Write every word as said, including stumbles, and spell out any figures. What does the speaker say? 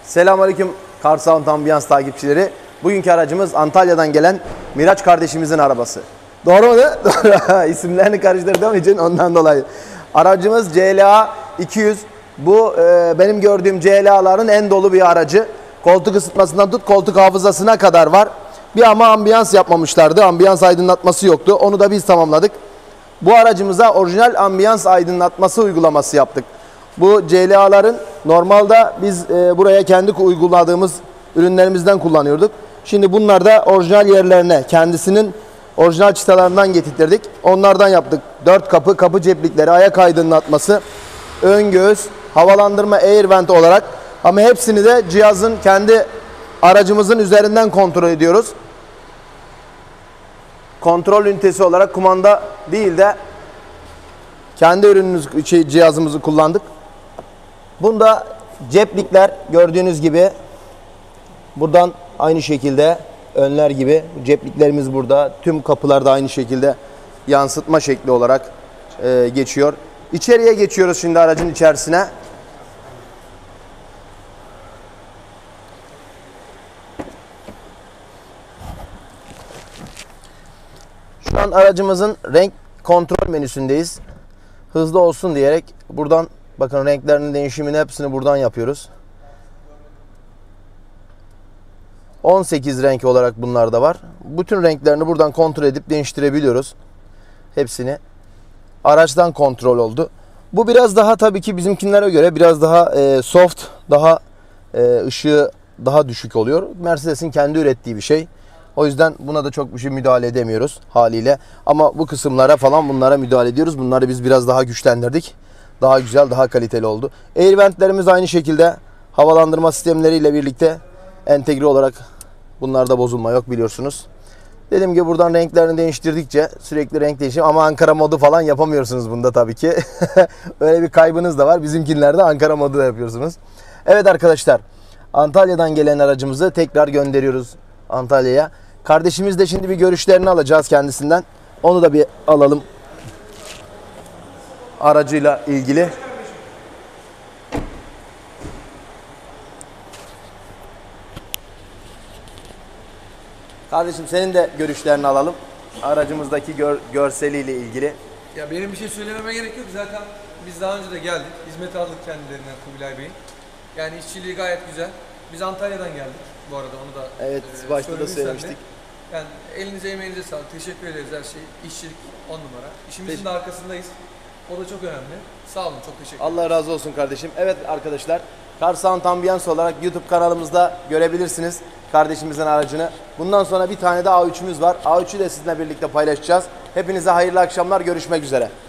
Selamünaleyküm Car Sound Ambiyans takipçileri. Bugünkü aracımız Antalya'dan gelen Miraç kardeşimizin arabası. Doğru mu? Doğru. İsimlerini karıştırdığım için ondan dolayı. Aracımız C L A iki yüz. Bu e, benim gördüğüm C L A'ların en dolu bir aracı. Koltuk ısıtmasından tut koltuk hafızasına kadar var. Bir ama ambiyans yapmamışlardı. Ambiyans aydınlatması yoktu. Onu da biz tamamladık. Bu aracımıza orijinal ambiyans aydınlatması uygulaması yaptık. Bu C L A'ların normalde biz e, buraya kendi uyguladığımız ürünlerimizden kullanıyorduk. Şimdi bunlar da orijinal yerlerine kendisinin orijinal çıtalarından getirttirdik. Onlardan yaptık. Dört kapı, kapı ceplikleri, ayak aydınlatması, ön göğüs, havalandırma air vent olarak. Ama hepsini de cihazın kendi aracımızın üzerinden kontrol ediyoruz. Kontrol ünitesi olarak kumanda değil de kendi ürünümüz şey, cihazımızı kullandık. Bunda ceplikler gördüğünüz gibi buradan aynı şekilde önler gibi cepliklerimiz burada. Tüm kapılarda aynı şekilde yansıtma şekli olarak e, geçiyor. İçeriye geçiyoruz şimdi aracın içerisine. Şu an aracımızın renk kontrol menüsündeyiz. Hızlı olsun diyerek buradan bakın renklerinin değişimini hepsini buradan yapıyoruz. on sekiz renk olarak bunlar da var. Bütün renklerini buradan kontrol edip değiştirebiliyoruz. Hepsini. Araçtan kontrol oldu. Bu biraz daha tabii ki bizimkinlere göre biraz daha e, soft, daha e, ışığı daha düşük oluyor. Mercedes'in kendi ürettiği bir şey. O yüzden buna da çok bir şey müdahale edemiyoruz haliyle. Ama bu kısımlara falan bunlara müdahale ediyoruz. Bunları biz biraz daha güçlendirdik. Daha güzel, daha kaliteli oldu. Air ventlerimiz aynı şekilde havalandırma sistemleriyle birlikte entegre olarak bunlarda bozulma yok biliyorsunuz. Dediğim gibi buradan renklerini değiştirdikçe sürekli renk değişim ama Ankara modu falan yapamıyorsunuz bunda tabii ki. Öyle bir kaybınız da var. Bizimkinlerde Ankara modu da yapıyorsunuz. Evet arkadaşlar, Antalya'dan gelen aracımızı tekrar gönderiyoruz Antalya'ya. Kardeşimiz de şimdi bir görüşlerini alacağız kendisinden. Onu da bir alalım. Aracıyla ilgili. Kardeşim senin de görüşlerini alalım. Aracımızdaki gör, görseliyle ilgili. Ya benim bir şey söylememe gerek yok. Zaten biz daha önce de geldik. Hizmet aldık kendilerinden Kubilay Bey'in. Yani işçiliği gayet güzel. Biz Antalya'dan geldik bu arada onu da Evet e, başta da söylemiştik. Yani elinize emeğinize sağlık. Teşekkür ederiz her şey. İşçilik on numara. İşimizin de arkasındayız. O da çok önemli. Sağ olun, çok teşekkür ederim. Allah razı olsun kardeşim. Evet arkadaşlar, Car Sound Ambiyans olarak YouTube kanalımızda görebilirsiniz kardeşimizin aracını. Bundan sonra bir tane de A üç'ümüz var. A üç'ü de sizinle birlikte paylaşacağız. Hepinize hayırlı akşamlar. Görüşmek üzere.